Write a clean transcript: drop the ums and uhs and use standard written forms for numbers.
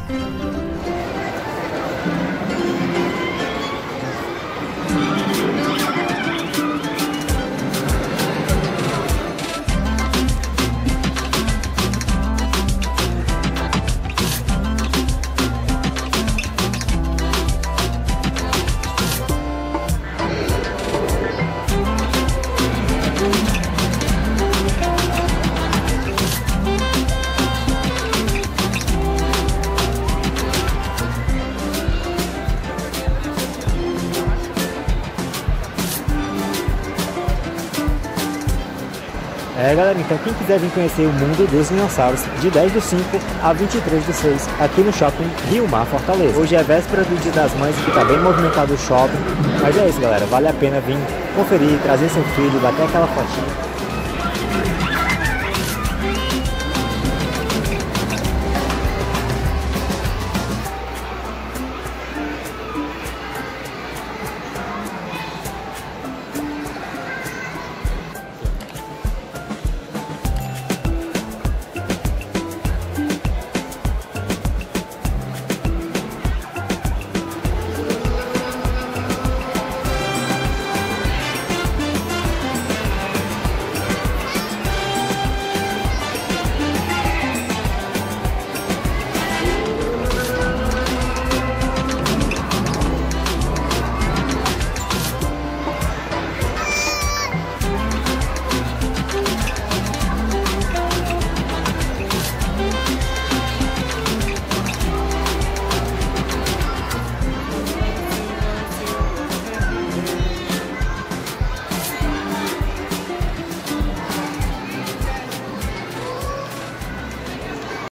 Galera, então quem quiser vir conhecer o mundo dos dinossauros, de 10/5 a 23/6, aqui no Shopping Rio Mar Fortaleza. Hoje é véspera do Dia das Mães, que tá bem movimentado o shopping, mas é isso, galera, vale a pena vir conferir, trazer seu filho, bater aquela fotinha.